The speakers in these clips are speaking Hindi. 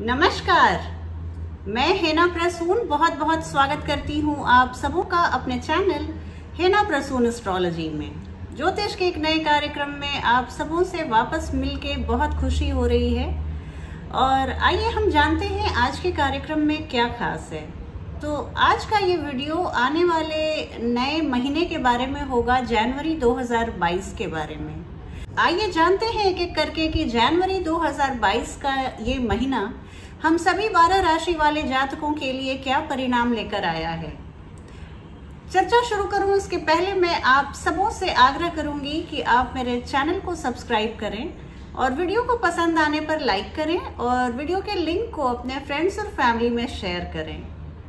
नमस्कार, मैं हेना प्रसून बहुत बहुत स्वागत करती हूँ आप सबों का अपने चैनल हेना प्रसून एस्ट्रोलॉजी में। ज्योतिष के एक नए कार्यक्रम में आप सबों से वापस मिलके बहुत खुशी हो रही है। और आइए हम जानते हैं आज के कार्यक्रम में क्या खास है। तो आज का ये वीडियो आने वाले नए महीने के बारे में होगा, जनवरी 2022 के बारे में। आइए जानते हैं एक एक करके कि जनवरी 2022 का ये महीना हम सभी 12 राशि वाले जातकों के लिए क्या परिणाम लेकर आया है। चर्चा शुरू करूं उसके पहले मैं आप सबों से आग्रह करूंगी कि आप मेरे चैनल को सब्सक्राइब करें और वीडियो को पसंद आने पर लाइक करें और वीडियो के लिंक को अपने फ्रेंड्स और फैमिली में शेयर करें।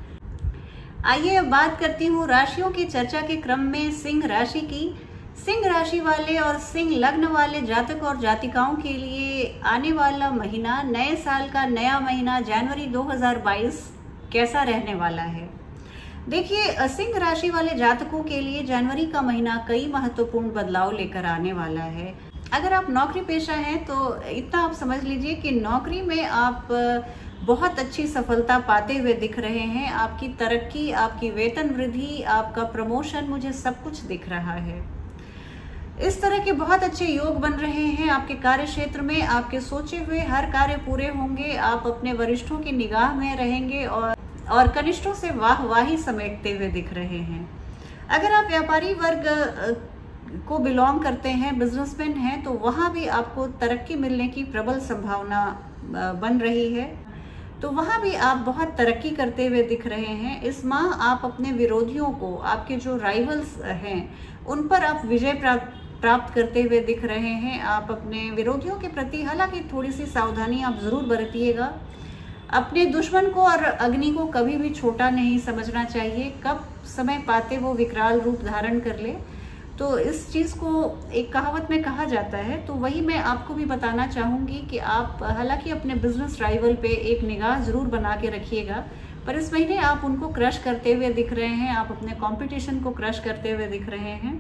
आइए अब बात करती हूँ राशियों की चर्चा के क्रम में सिंह राशि की। सिंह राशि वाले और सिंह लग्न वाले जातक और जातिकाओं के लिए आने वाला महीना, नए साल का नया महीना जनवरी 2022 कैसा रहने वाला है। देखिए, सिंह राशि वाले जातकों के लिए जनवरी का महीना कई महत्वपूर्ण बदलाव लेकर आने वाला है। अगर आप नौकरी पेशा हैं तो इतना आप समझ लीजिए कि नौकरी में आप बहुत अच्छी सफलता पाते हुए दिख रहे हैं। आपकी तरक्की, आपकी वेतन वृद्धि, आपका प्रमोशन, मुझे सब कुछ दिख रहा है। इस तरह के बहुत अच्छे योग बन रहे हैं आपके कार्य क्षेत्र में। आपके सोचे हुए हर कार्य पूरे होंगे। आप अपने वरिष्ठों की निगाह में रहेंगे और कनिष्ठों से वाहवाही समेटते हुए दिख रहे हैं। अगर आप व्यापारी वर्ग को बिलोंग करते हैं, बिजनेसमैन हैं, तो वहां भी आपको तरक्की मिलने की प्रबल संभावना बन रही है। तो वहां भी आप बहुत तरक्की करते हुए दिख रहे हैं। इस माह आप अपने विरोधियों को, आपके जो राइवल्स हैं, उन पर आप विजय प्राप्त करते हुए दिख रहे हैं। आप अपने विरोधियों के प्रति हालांकि थोड़ी सी सावधानी आप जरूर बरतिएगा। अपने दुश्मन को और अग्नि को कभी भी छोटा नहीं समझना चाहिए। कब समय पाते वो विकराल रूप धारण कर ले, तो इस चीज को एक कहावत में कहा जाता है। तो वही मैं आपको भी बताना चाहूंगी कि आप हालांकि अपने बिजनेस राइवल पे एक निगाह जरूर बना के रखिएगा, पर इस महीने आप उनको क्रश करते हुए दिख रहे हैं। आप अपने कंपटीशन को क्रश करते हुए दिख रहे हैं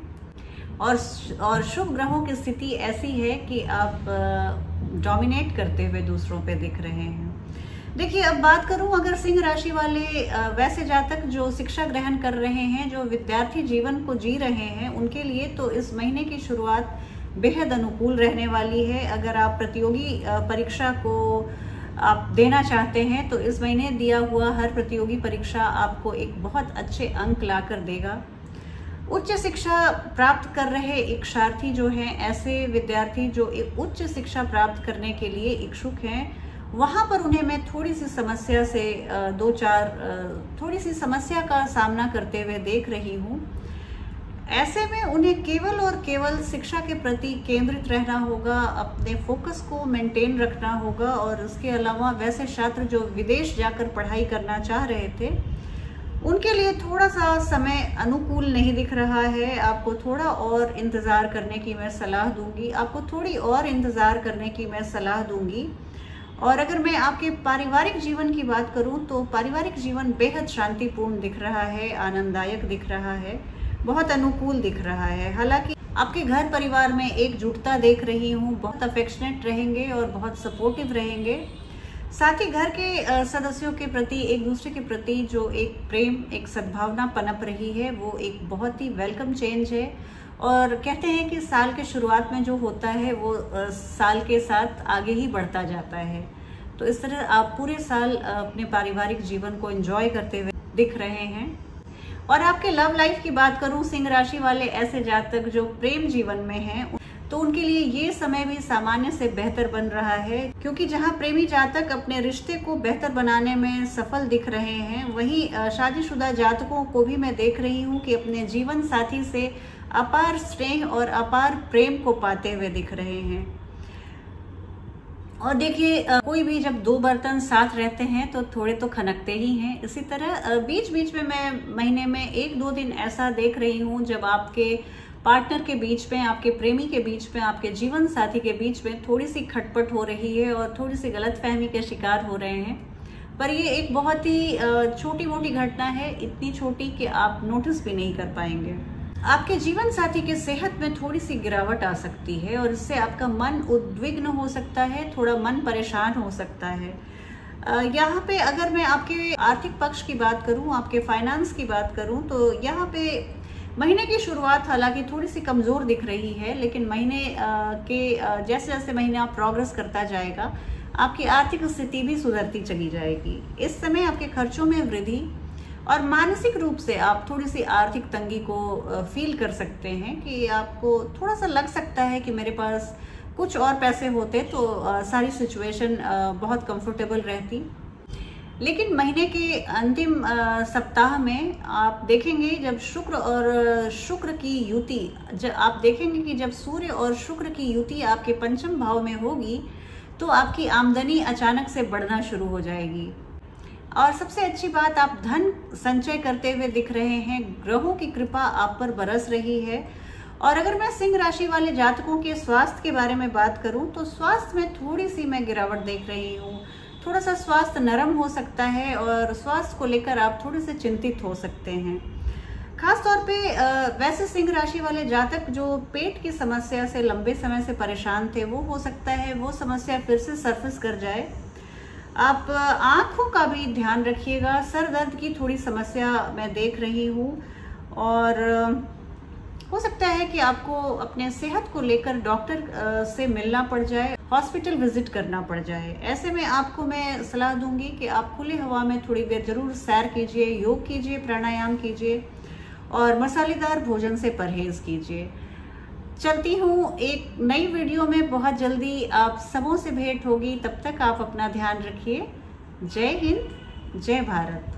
और शुभ ग्रहों की स्थिति ऐसी है कि आप डोमिनेट करते हुए दूसरों पे दिख रहे हैं। देखिए, अब बात करूं अगर सिंह राशि वाले वैसे जातक जो शिक्षा ग्रहण कर रहे हैं, जो विद्यार्थी जीवन को जी रहे हैं, उनके लिए तो इस महीने की शुरुआत बेहद अनुकूल रहने वाली है। अगर आप प्रतियोगी परीक्षा को आप देना चाहते हैं तो इस महीने दिया हुआ हर प्रतियोगी परीक्षा आपको एक बहुत अच्छे अंक ला कर देगा। उच्च शिक्षा प्राप्त कर रहे इच्छार्थी जो हैं, ऐसे विद्यार्थी जो एक उच्च शिक्षा प्राप्त करने के लिए इच्छुक हैं, वहां पर उन्हें मैं थोड़ी सी समस्या से थोड़ी सी समस्या का सामना करते हुए देख रही हूँ। ऐसे में उन्हें केवल और केवल शिक्षा के प्रति केंद्रित रहना होगा, अपने फोकस को मेंटेन रखना होगा। और उसके अलावा वैसे छात्र जो विदेश जाकर पढ़ाई करना चाह रहे थे, उनके लिए थोड़ा सा समय अनुकूल नहीं दिख रहा है। आपको थोड़ा और इंतज़ार करने की मैं सलाह दूंगी। आपको थोड़ी और इंतज़ार करने की मैं सलाह दूंगी। और अगर मैं आपके पारिवारिक जीवन की बात करूं तो पारिवारिक जीवन बेहद शांतिपूर्ण दिख रहा है, आनंददायक दिख रहा है, बहुत अनुकूल दिख रहा है। हालांकि आपके घर परिवार में एकजुटता देख रही हूँ, बहुत अफेक्शनेट रहेंगे और बहुत सपोर्टिव रहेंगे। साथ ही घर के सदस्यों के प्रति, एक दूसरे के प्रति जो एक प्रेम, एक सद्भावना पनप रही है, वो एक बहुत ही वेलकम चेंज है। और कहते हैं कि साल के शुरुआत में जो होता है वो साल के साथ आगे ही बढ़ता जाता है। तो इस तरह आप पूरे साल अपने पारिवारिक जीवन को एंजॉय करते हुए दिख रहे हैं। और आपके लव लाइफ की बात करूं, सिंह राशि वाले ऐसे जातक जो प्रेम जीवन में हैं, तो उनके लिए ये समय भी सामान्य से बेहतर बन रहा है। क्योंकि जहां प्रेमी जातक अपने रिश्ते को बेहतर बनाने में सफल दिख रहे हैं, वहीं शादीशुदा जातकों को भी मैं देख रही हूं कि अपने जीवन साथी से अपार स्नेह और अपार प्रेम को पाते हुए दिख रहे हैं। और देखिए, कोई भी जब दो बर्तन साथ रहते हैं तो थोड़े तो खनकते ही हैं। इसी तरह बीच बीच में मैं महीने में 1-2 दिन ऐसा देख रही हूँ जब आपके पार्टनर के बीच में, आपके प्रेमी के बीच में, आपके जीवन साथी के बीच में थोड़ी सी खटपट हो रही है और थोड़ी सी गलतफहमी के शिकार हो रहे हैं। पर ये एक बहुत ही छोटी मोटी घटना है, इतनी छोटी कि आप नोटिस भी नहीं कर पाएंगे। आपके जीवन साथी के सेहत में थोड़ी सी गिरावट आ सकती है और इससे आपका मन उद्विग्न हो सकता है, थोड़ा मन परेशान हो सकता है। यहाँ पे अगर मैं आपके आर्थिक पक्ष की बात करूँ, आपके फाइनेंस की बात करूँ, तो यहाँ पे महीने की शुरुआत हालांकि थोड़ी सी कमज़ोर दिख रही है, लेकिन महीने के जैसे जैसे महीना प्रोग्रेस करता जाएगा आपकी आर्थिक स्थिति भी सुधरती चली जाएगी। इस समय आपके खर्चों में वृद्धि और मानसिक रूप से आप थोड़ी सी आर्थिक तंगी को फील कर सकते हैं कि आपको थोड़ा सा लग सकता है कि मेरे पास कुछ और पैसे होते तो सारी सिचुएशन बहुत कंफर्टेबल रहती। लेकिन महीने के अंतिम सप्ताह में आप देखेंगे जब शुक्र और शुक्र की युति, आप देखेंगे कि जब सूर्य और शुक्र की युति आपके पंचम भाव में होगी तो आपकी आमदनी अचानक से बढ़ना शुरू हो जाएगी। और सबसे अच्छी बात, आप धन संचय करते हुए दिख रहे हैं, ग्रहों की कृपा आप पर बरस रही है। और अगर मैं सिंह राशि वाले जातकों के स्वास्थ्य के बारे में बात करूं तो स्वास्थ्य में थोड़ी सी मैं गिरावट देख रही हूं। थोड़ा सा स्वास्थ्य नरम हो सकता है और स्वास्थ्य को लेकर आप थोड़े से चिंतित हो सकते हैं। खास तौर पे वैसे सिंह राशि वाले जातक जो पेट की समस्या से लंबे समय से परेशान थे, वो हो सकता है वो समस्या फिर से सरफेस कर जाए। आप आँखों का भी ध्यान रखिएगा। सर दर्द की थोड़ी समस्या मैं देख रही हूँ और हो सकता है कि आपको अपने सेहत को लेकर डॉक्टर से मिलना पड़ जाए, हॉस्पिटल विजिट करना पड़ जाए। ऐसे में आपको मैं सलाह दूंगी कि आप खुली हवा में थोड़ी देर जरूर सैर कीजिए, योग कीजिए, प्राणायाम कीजिए और मसालेदार भोजन से परहेज कीजिए। चलती हूँ एक नई वीडियो में, बहुत जल्दी आप सबों से भेंट होगी। तब तक आप अपना ध्यान रखिए। जय हिंद, जय भारत।